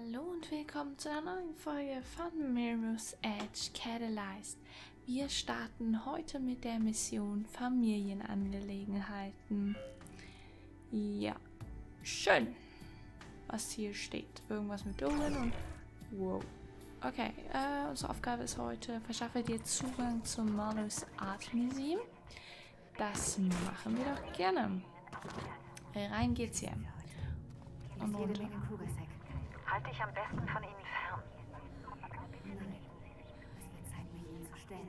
Hallo und willkommen zu einer neuen Folge von Mirror's Edge Catalyzed. Wir starten heute mit der Mission Familienangelegenheiten. Ja, schön, was hier steht. Irgendwas mit Dolan und... Wow. Okay, unsere Aufgabe ist heute, verschaffe dir Zugang zum Malus Art Museum. Das machen wir doch gerne. Rein geht's hier. Und runter. Halte dich am besten von ihnen fern. Nein, es wird Zeit, mir ihn zu stellen.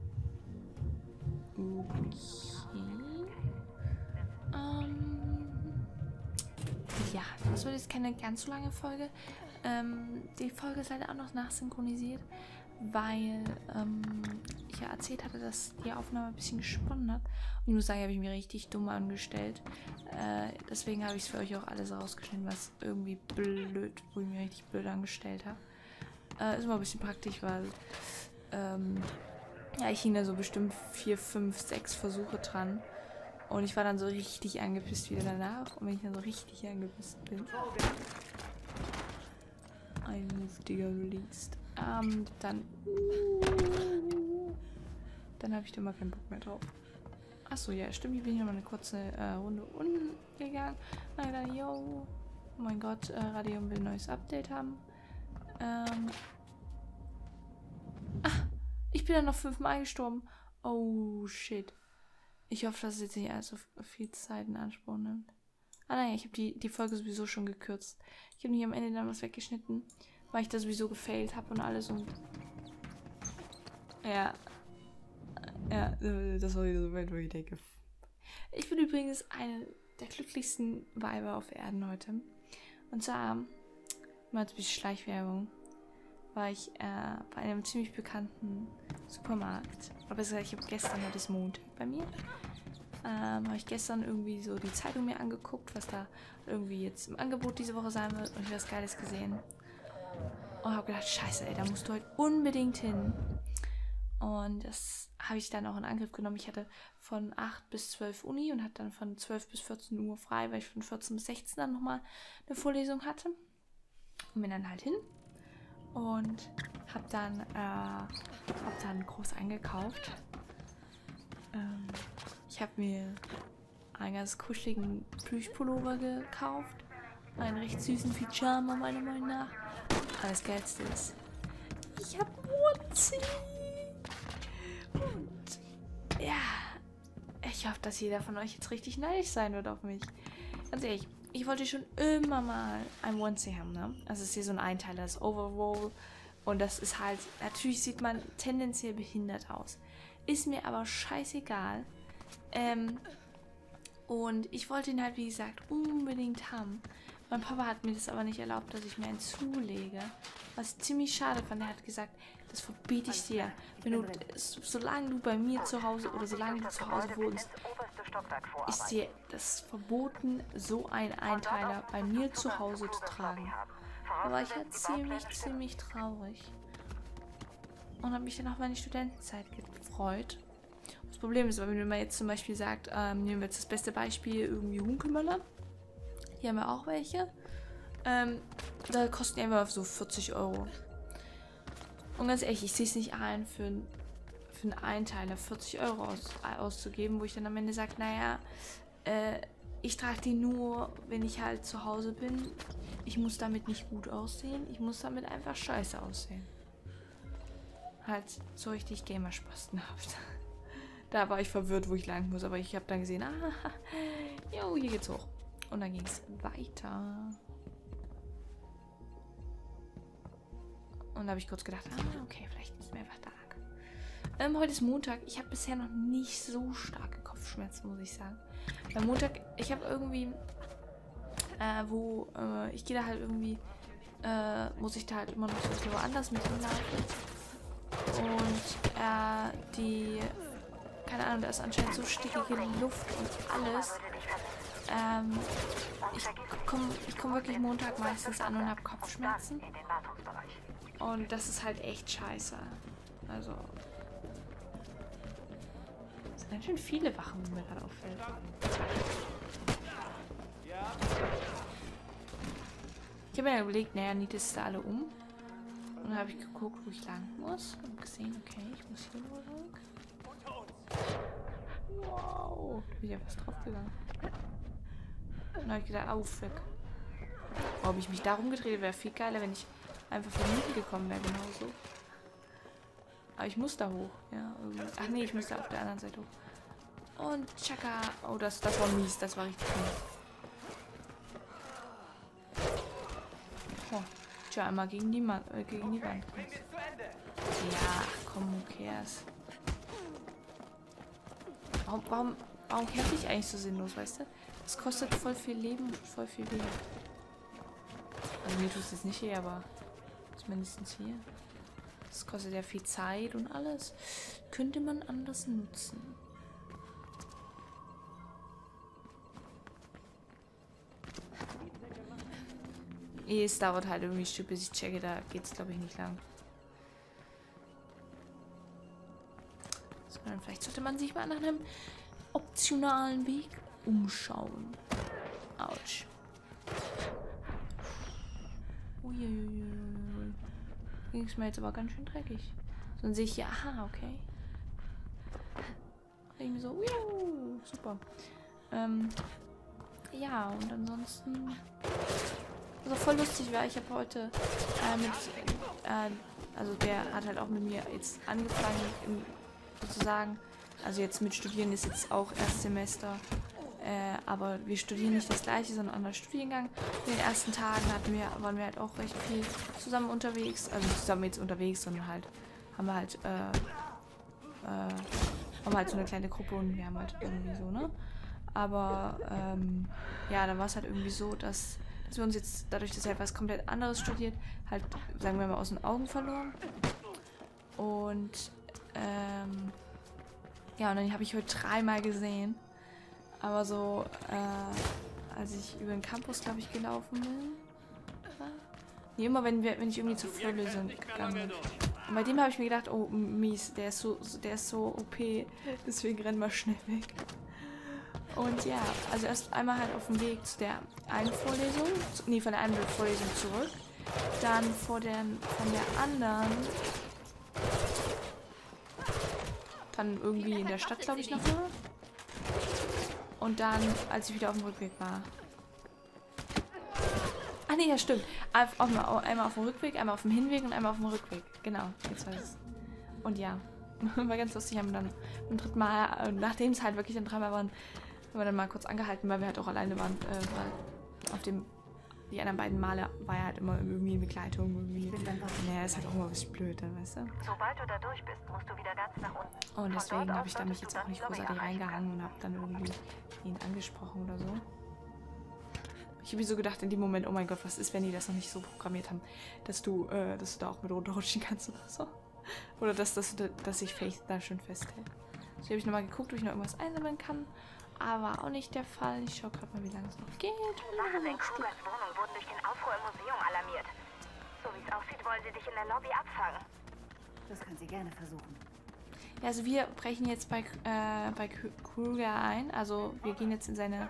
Okay. Ja, das wird jetzt keine ganz so lange Folge. Die Folge ist leider auch noch nachsynchronisiert, weil ich ja erzählt hatte, dass die Aufnahme ein bisschen gesponnen hat. Und ich muss sagen, habe ich mir richtig dumm angestellt. Deswegen habe ich es für euch auch alles rausgeschnitten, was irgendwie blöd, wo ich mir richtig blöd angestellt habe. Ist immer ein bisschen praktisch, weil ja, ich hing da so bestimmt 4, 5, 6 Versuche dran. Und ich war dann so richtig angepisst wieder danach. Und wenn ich dann so richtig angepisst bin. Ein Muftiger released. Dann habe ich da mal keinen Bock mehr drauf. Achso, ja, stimmt. Ich bin hier mal eine kurze Runde unten gegangen. Dann, yo. Oh mein Gott, Radium will ein neues Update haben. Ich bin dann noch 5-mal gestorben. Oh, shit. Ich hoffe, dass es jetzt nicht allzu viel Zeit in Anspruch nimmt. Ah nein, ich habe die Folge sowieso schon gekürzt. Ich habe nicht am Ende dann was weggeschnitten, weil ich das sowieso gefailt habe und alles und... Ja. Ja, das war wieder so weit, wo ich denke. Ich bin übrigens eine der glücklichsten Weiber auf Erden heute. Und zwar, mal ein bisschen Schleichwerbung, war ich bei einem ziemlich bekannten Supermarkt. Aber besser gesagt, ich habe gestern, heute ist Montag bei mir, habe ich gestern irgendwie so die Zeitung mir angeguckt, was da irgendwie jetzt im Angebot diese Woche sein wird und ich habe was Geiles gesehen. Und habe gedacht, scheiße, ey, da musst du heute unbedingt hin. Und das habe ich dann auch in Angriff genommen. Ich hatte von 8 bis 12 Uni und hatte dann von 12 bis 14 Uhr frei, weil ich von 14 bis 16 dann nochmal eine Vorlesung hatte. Und bin dann halt hin und habe dann groß eingekauft. Ich habe mir einen ganz kuscheligen Plüschpullover gekauft. Einen recht süßen Pyjama, meiner Meinung nach. Aber das Geilste ist, ich habe Wurzi. Und ja, ich hoffe, dass jeder von euch jetzt richtig neidisch sein wird auf mich. Ganz ehrlich, ich wollte schon immer mal ein Onesie haben, ne? Also es ist hier so ein Einteiler, das Overall. Und das ist halt, natürlich sieht man tendenziell behindert aus. Ist mir aber scheißegal. Und ich wollte ihn halt, wie gesagt, unbedingt haben. Mein Papa hat mir das aber nicht erlaubt, dass ich mir einen zulege. Was ich ziemlich schade fand. Er hat gesagt, das verbiete ich dir. Wenn du, solange du bei mir zu Hause oder solange du zu Hause wohnst, ist dir das verboten, so einen Einteiler bei mir zu Hause zu tragen. Aber ich war ziemlich traurig. Und habe mich dann auf meine Studentenzeit gefreut. Das Problem ist, wenn man jetzt zum Beispiel sagt, nehmen wir jetzt das beste Beispiel, irgendwie Hunkemöller. Hier haben wir auch welche. Da kosten die einfach so 40 Euro. Und ganz ehrlich, ich sehe es nicht ein, für einen Einteiler 40 Euro auszugeben, wo ich dann am Ende sage, naja, ich trage die nur, wenn ich halt zu Hause bin. Ich muss damit nicht gut aussehen. Ich muss damit einfach scheiße aussehen. Halt so richtig gamerspastenhaft. Da war ich verwirrt, wo ich lang muss, aber ich habe dann gesehen, jo, hier geht's hoch. Und dann ging es weiter. Und da habe ich kurz gedacht, okay, vielleicht ist mir einfach Tag. Heute ist Montag. Ich habe bisher noch nicht so starke Kopfschmerzen, muss ich sagen. Am Montag, ich habe irgendwie, ich gehe da halt irgendwie, muss ich da halt immer noch so woanders mit hinlaufen. Und keine Ahnung, da ist anscheinend so stickige Luft und alles. Ich komm wirklich Montag meistens an und habe Kopfschmerzen. Und das ist halt echt scheiße. Also. Es sind ganz schön viele Wachen, wie mir gerade auffällt. Ich habe mir überlegt, naja, nietest du alle um. Und dann habe ich geguckt, wo ich lang muss. Und gesehen, okay, ich muss hier nur lang. Wow. Da bin ich ja fast drauf gegangen. Und dann habe ich gedacht, auf, weg. Ob ich mich da rumgedreht wäre viel geiler, wenn ich einfach von hinten gekommen wäre, genauso. Aber ich muss da hoch, ja. Irgendwie. Ach nee, ich muss da auf der anderen Seite hoch. Und tschakka. Oh, das war mies, das war richtig mies. Oh, tja, einmal gegen die Wand. Ja, komm, who cares? Warum kämpfe ich eigentlich so sinnlos, weißt du? Das kostet voll viel Leben und voll viel weh. Also mir tut es jetzt nicht weh, aber zumindest hier. Das kostet ja viel Zeit und alles. Könnte man anders nutzen. Es dauert halt irgendwie ein Stück, bis ich checke. Da geht es, glaube ich, nicht lang. Sondern vielleicht sollte man sich mal nach einem optionalen Weg umschauen. Autsch. Uiuiui. Ging es mir jetzt aber ganz schön dreckig. So, dann sehe ich hier, aha, okay. Irgendwie so, super. Ja, und ansonsten... Also voll lustig war, ich habe heute also der hat halt auch mit mir jetzt angefangen, sozusagen, also jetzt mit Studieren ist jetzt auch Erstsemester, aber wir studieren nicht das gleiche, sondern einen anderen Studiengang. In den ersten Tagen waren wir halt auch recht viel zusammen unterwegs, also nicht zusammen jetzt unterwegs, sondern halt, haben wir halt so eine kleine Gruppe und wir haben halt irgendwie so, ne? Aber, ja, da war es halt irgendwie so, dass wir uns jetzt, dadurch, dass er etwas komplett anderes studiert, halt, sagen wir mal, aus den Augen verloren. Und, ja, und dann habe ich heute 3-mal gesehen. Aber so, als ich über den Campus, glaube ich, gelaufen bin. Nee, immer wenn ich irgendwie zur Vorlesung gegangen bin. Und bei dem habe ich mir gedacht, oh, mies, der ist so OP, deswegen renn mal schnell weg. Und ja, also erst einmal halt auf dem Weg zu der einen Vorlesung, von der einen Vorlesung zurück, dann von der anderen, dann irgendwie in der Stadt, glaube ich, nochmal. Und dann, als ich wieder auf dem Rückweg war. Ah nee, ja stimmt. Einmal auf dem Rückweg, einmal auf dem Hinweg und einmal auf dem Rückweg. Genau, jetzt weiß ich. Und ja, war ganz lustig, haben dann beim 3. Mal, nachdem es halt wirklich dann 3-mal waren, haben wir dann mal kurz angehalten, weil wir halt auch alleine waren, weil auf die anderen beiden Male war er halt immer irgendwie in Begleitung, irgendwie. Naja, ist halt auch immer ein bisschen blöd, dann, weißt du? Sobald du da durch bist, musst du wieder ganz nach unten. Und deswegen habe ich da mich jetzt auch nicht großartig reingehangen und habe dann irgendwie ihn angesprochen oder so. Ich habe mir so gedacht in dem Moment, oh mein Gott, was ist, wenn die das noch nicht so programmiert haben, dass du da auch mit runterrutschen kannst oder so. Oder dass sich Faith da schon festhält. So habe ich nochmal geguckt, ob ich noch irgendwas einsammeln kann. Aber auch nicht der Fall. Ich schaue gerade mal, wie lange es noch geht. Sachen in Krugers Wohnung wurden durch den Aufruhr im Museum alarmiert. So wie es aussieht, wollen sie dich in der Lobby abfangen. Das können Sie gerne versuchen. Ja, also wir brechen jetzt bei Kruger ein. Also wir gehen jetzt in sein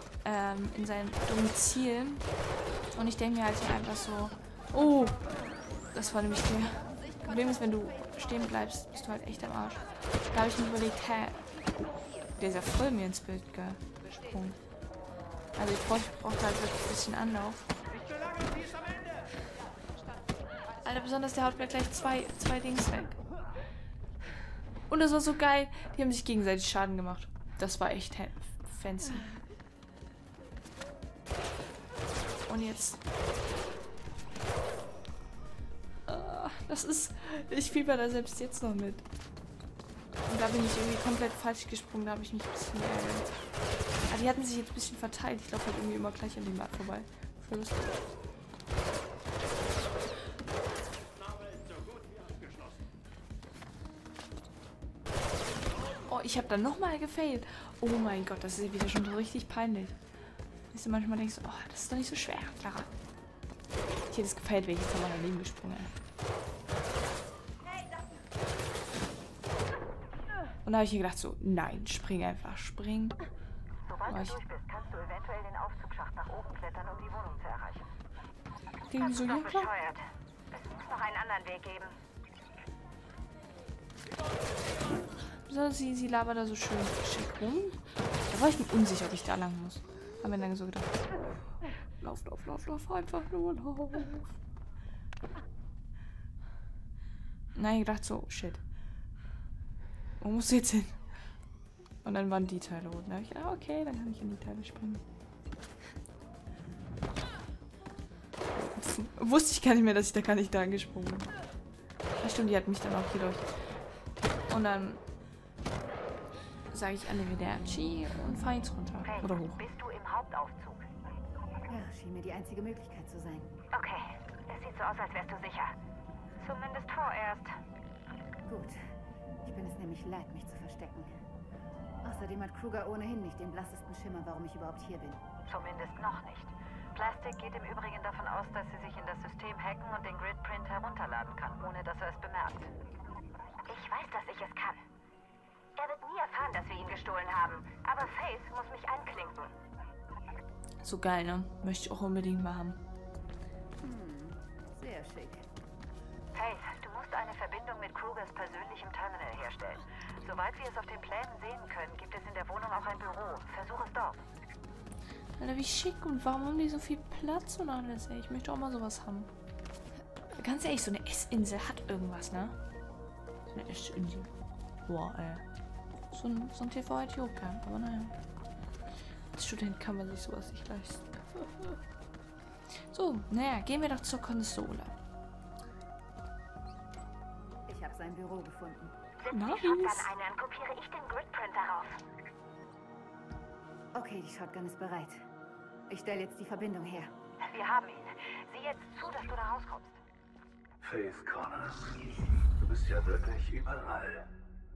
Domizil. Und ich denke mir halt hier einfach so, oh, das war nämlich der. Problem ist, wenn du stehen bleibst, bist du halt echt am Arsch. Da habe ich mir überlegt, hä, der ist ja voll mir ins Bild gesprungen. Also ich brauchte halt wirklich ein bisschen Anlauf. Alter, besonders der haut mir gleich zwei Dings weg. Und das war so geil. Die haben sich gegenseitig Schaden gemacht. Das war echt fancy. Und jetzt... das ist... Ich fieber da selbst jetzt noch mit. Und da bin ich irgendwie komplett falsch gesprungen. Da habe ich mich ein bisschen geärgert. Aber die hatten sich jetzt ein bisschen verteilt. Ich glaube halt irgendwie immer gleich an dem Markt vorbei. Voll lustig. Oh, ich habe dann nochmal gefailt. Oh mein Gott, das ist wieder schon so richtig peinlich. Weißt du, manchmal denkst du, oh, das ist doch nicht so schwer, Clara. Ich hätte es gefailt, wäre ich jetzt nochmal daneben gesprungen. Und da habe ich mir gedacht so, nein, spring einfach, spring. Sobald du durch bist, kannst du eventuell den Aufzugsschacht nach oben klettern, um die Wohnung zu erreichen. irgendwie so, Das ja ist doch klar. bescheuert. Es muss noch einen anderen Weg geben. So, sie labert da so schön schick rum. Da war ich mir unsicher, ob ich da lang muss. Haben wir dann so gedacht. Lauf, einfach nur lauf. Nein, ich dachte so, shit. Wo musst du jetzt hin? Und dann waren die Teile unten. Da hab ich, okay, dann kann ich in die Teile springen. Wusste ich gar nicht mehr, dass ich da gar nicht da gesprungen bin. Ja, stimmt, die hat mich dann auch hier durch. Und dann sage ich Arrivederci und fahre jetzt runter. Faith, Oder hoch. bist du im Hauptaufzug? Ja, schien mir die einzige Möglichkeit zu sein. Okay, es sieht so aus, als wärst du sicher. Zumindest vorerst. Gut. Ich bin es nämlich leid, mich zu verstecken. Außerdem hat Kruger ohnehin nicht den blassesten Schimmer, warum ich überhaupt hier bin. Zumindest noch nicht. Plastic geht im Übrigen davon aus, dass sie sich in das System hacken und den Gridprint herunterladen kann, ohne dass er es bemerkt. Ich weiß, dass ich es kann. Er wird nie erfahren, dass wir ihn gestohlen haben. Aber Faith muss mich anklinken. So geil, ne? Möchte ich auch unbedingt mal haben. Sehr schick. Faith, du musst eine Verbindung mit Krugers persönlichem Terminal herstellen. Soweit wir es auf den Plänen sehen können, gibt es in der Wohnung auch ein Büro. Versuch es dort. Alter, wie schick und warum haben die so viel Platz und alles, ey? Ich möchte auch mal sowas haben. Ganz ehrlich, so eine Essinsel hat irgendwas, ne? So eine Essinsel. Boah, ey. So ein TV hätte ich auch gern, aber naja. Als Student kann man sich sowas nicht leisten. So, naja, gehen wir doch zur Konsole. Ich habe sein Büro gefunden. Setz Nice. die Shotgun ein, dann kopiere ich den Gridprint darauf. Okay, die Shotgun ist bereit. Ich stelle jetzt die Verbindung her. Wir haben ihn. Sieh jetzt zu, dass du da rauskommst. Faith Connors, du bist ja wirklich überall.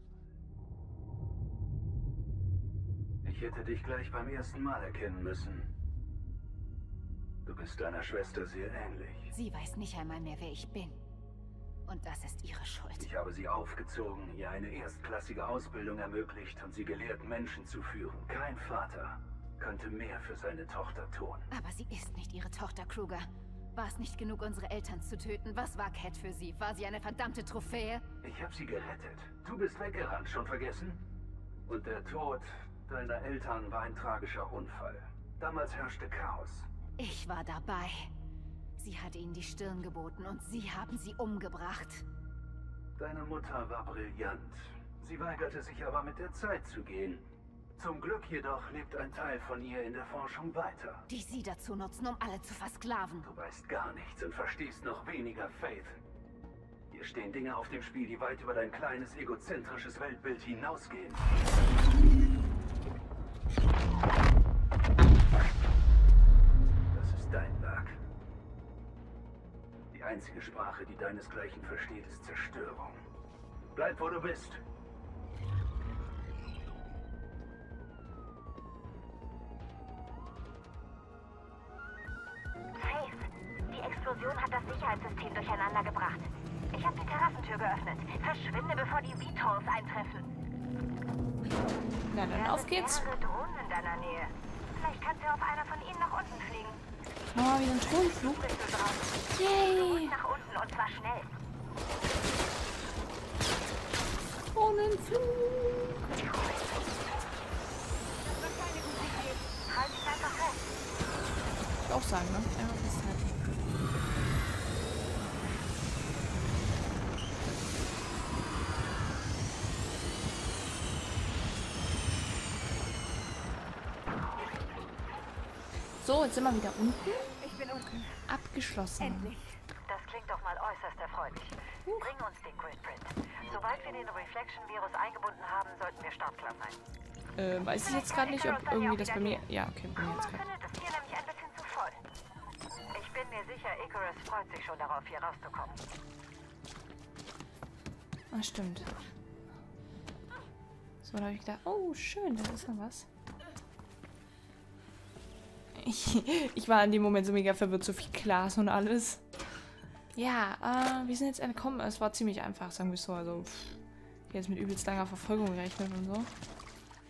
Ich hätte dich gleich beim ersten Mal erkennen müssen. Du bist deiner Schwester sehr ähnlich. Sie weiß nicht einmal mehr, wer ich bin. Und das ist ihre Schuld. Ich habe sie aufgezogen, ihr eine erstklassige Ausbildung ermöglicht und sie gelehrt, Menschen zu führen. Kein Vater könnte mehr für seine Tochter tun. Aber sie ist nicht ihre Tochter, Kruger. War es nicht genug, unsere Eltern zu töten? Was war Cat für sie? War sie eine verdammte Trophäe? Ich habe sie gerettet. Du bist weggerannt, schon vergessen? Und der Tod deiner Eltern war ein tragischer Unfall. Damals herrschte Chaos. Ich war dabei. Sie hat ihnen die Stirn geboten und sie haben sie umgebracht. Deine Mutter war brillant. Sie weigerte sich aber mit der Zeit zu gehen. Zum Glück jedoch lebt ein Teil von ihr in der Forschung weiter. Die sie dazu nutzen, um alle zu versklaven. Du weißt gar nichts und verstehst noch weniger, Faith. Hier stehen Dinge auf dem Spiel, die weit über dein kleines, egozentrisches Weltbild hinausgehen. Das ist dein Werk. Die einzige Sprache, die deinesgleichen versteht, ist Zerstörung. Bleib, wo du bist. Faith, die Explosion hat das Sicherheitssystem durcheinander gebracht. Ich habe die Terrassentür geöffnet. Verschwinde, bevor die VTOLs eintreffen. Na dann, auf geht's. Mehrere Drohnen in deiner Nähe. Vielleicht kannst du auf einer von ihnen nach unten fliegen. Oh, wie ein Thronflug. Bist du drauf? Yay! Nach unten und zwar schnell. Thronenflug. Halt dich einfach fest. Ich auch sagen, ne? Einfach festhalten. So, jetzt sind wir wieder unten. Ich bin unten. Abgeschlossen. Endlich. Das klingt doch mal äußerst erfreulich. Bring uns den Gridprint. Sobald wir den Reflection-Virus eingebunden haben, sollten wir startklar sein. Weiß ich jetzt gerade nicht, ob irgendwie das bei mir... Ja, okay, bei mir jetzt Kruma gerade. findet es hier nämlich ein bisschen zu voll. Ich bin mir sicher, Icarus freut sich schon darauf, hier rauszukommen. Ah, stimmt. So, da habe ich gedacht, oh, schön, da ist noch was. Ich war in dem Moment so mega verwirrt, so viel Glas und alles. Ja, wir sind jetzt entkommen. Es war ziemlich einfach, sagen wir es so. Also, jetzt mit übelst langer Verfolgung gerechnet und so.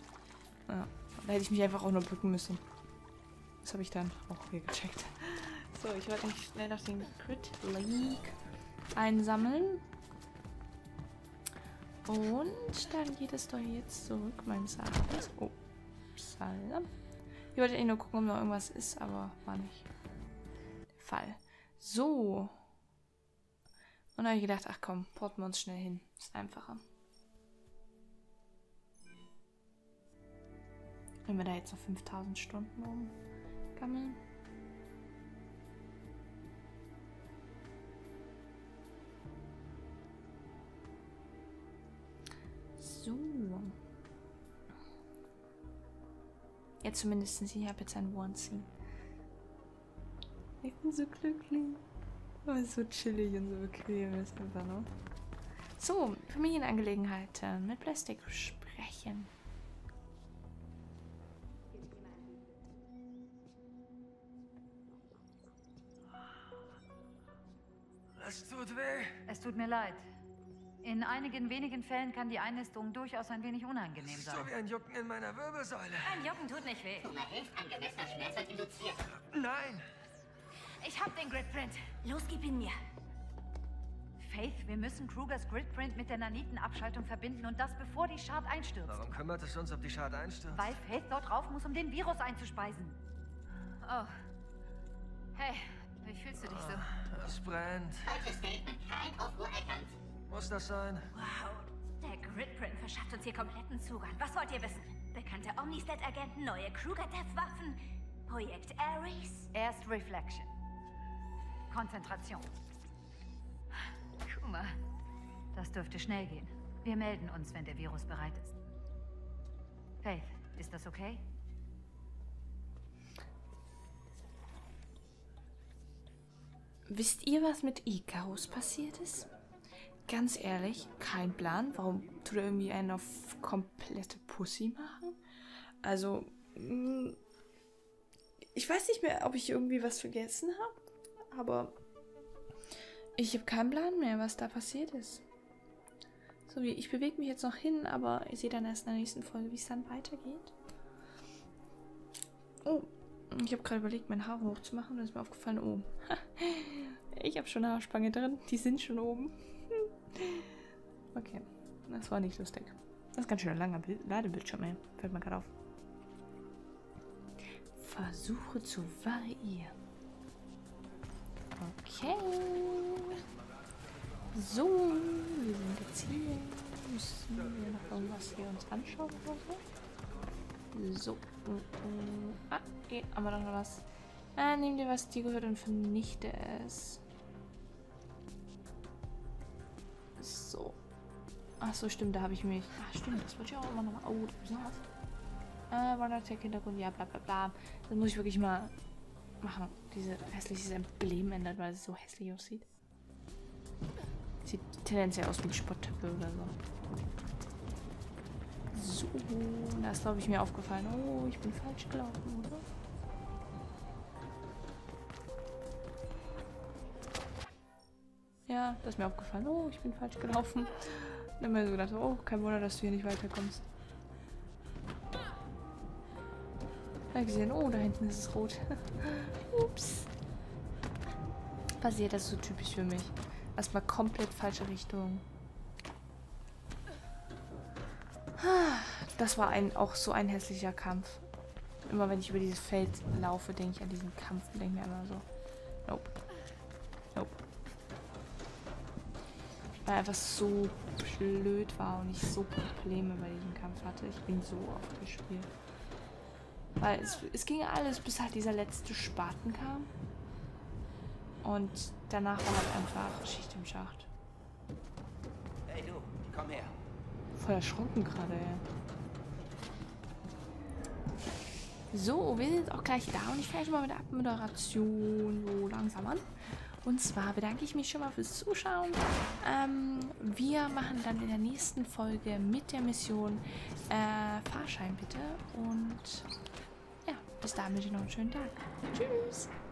Ja, da hätte ich mich einfach auch nur bücken müssen. Das habe ich dann auch hier gecheckt. So, ich wollte nicht schnell noch den Crit League einsammeln. Und dann geht es doch jetzt zurück, meines Erachtens. Oh, Salam. Ich wollte nur gucken, ob noch irgendwas ist, aber war nicht der Fall. So. Und dann habe ich gedacht, ach komm, porten wir uns schnell hin. Ist einfacher. Wenn wir da jetzt noch 5000 Stunden rumgammeln. So. Jetzt zumindest, ich habe jetzt ein One-Scene. Ich bin so glücklich. Oh, ist so chillig und so bequem ist einfach, ne? So, Familienangelegenheiten mit Plastik sprechen. Es tut weh. Es tut mir leid. In einigen wenigen Fällen kann die Einnistung durchaus ein wenig unangenehm So sein. wie ein Jucken in meiner Wirbelsäule. Ein Jucken tut nicht weh. Hunger hilft, angemessener Schmerz wird induziert. Nein. Ich hab den Gridprint. Los, gib ihn mir. Faith, wir müssen Krugers Gridprint mit der Nanitenabschaltung verbinden und das bevor die Shard einstürzt. Warum kümmert es uns, ob die Schad einstürzt? Weil Faith dort drauf muss, um den Virus einzuspeisen. Oh. Hey, wie fühlst du dich so? Es brennt. Falsches Statement, kein Aufruhr erkannt. Muss das sein? Wow. Der Gridprint verschafft uns hier kompletten Zugang. Was wollt ihr wissen? Bekannte Omnistat-Agenten, neue Kruger-Death-Waffen, Projekt Ares? Erst Reflection. Konzentration. Kuma. Das dürfte schnell gehen. Wir melden uns, wenn der Virus bereit ist. Faith, ist das okay? Wisst ihr, was mit Icarus passiert ist? Ganz ehrlich, kein Plan. Warum tut er irgendwie einen auf komplette Pussy machen? Also, ich weiß nicht mehr, ob ich irgendwie was vergessen habe, aber ich habe keinen Plan mehr, was da passiert ist. So, ich bewege mich jetzt noch hin, aber ihr seht dann erst in der nächsten Folge, wie es dann weitergeht. Oh, ich habe gerade überlegt, mein Haar hochzumachen, dann ist mir aufgefallen, oh, ich habe schon eine Haarspange drin, die sind schon oben. Okay, das war nicht lustig. Das ist ganz schön ein langer Ladebildschirm, ey. Fällt mir gerade auf. Versuche zu variieren. Okay. So, wir sind jetzt hier. Müssen wir noch irgendwas hier uns anschauen oder so? So. Ah, hier haben wir noch was. Nimm dir, was dir gehört und vernichte es. So. Ach so, stimmt, da habe ich mich... Ach, stimmt, das wollte ich auch immer noch mal... Oh, da ist noch was. Wandertech-Hintergrund, ja, bla bla bla. Das muss ich wirklich mal machen. Dieses hässliche Emblem ändert, weil es so hässlich aussieht. Sieht tendenziell aus wie ein Sporttippe oder so. So, da ist, glaube ich, mir aufgefallen. Oh, ich bin falsch gelaufen, oder? Ja, das ist mir aufgefallen. Oh, ich bin falsch gelaufen. Dann habe ich mir so gedacht, oh, kein Wunder, dass du hier nicht weiterkommst. Da habe ich gesehen, oh, da hinten ist es rot. Ups. Passiert, das ist so typisch für mich. Erstmal komplett falsche Richtung. Das war auch so ein hässlicher Kampf. Immer wenn ich über dieses Feld laufe, denke ich an diesen Kampf und denke mir immer so, nope. Nope. Weil einfach so blöd war und ich so Probleme bei diesem Kampf hatte. Ich bin so oft gespielt. Weil es ging alles, bis halt dieser letzte Spaten kam. Und danach war halt einfach Schicht im Schacht. Hey du, komm her. Voll erschrocken gerade, ey. So, wir sind jetzt auch gleich da und ich fange schon mal mit der Abmoderation so langsam an. Und zwar bedanke ich mich schon mal fürs Zuschauen. Wir machen dann in der nächsten Folge mit der Mission Fahrschein bitte. Und ja, bis dahin wünsche ich noch einen schönen Tag. Tschüss!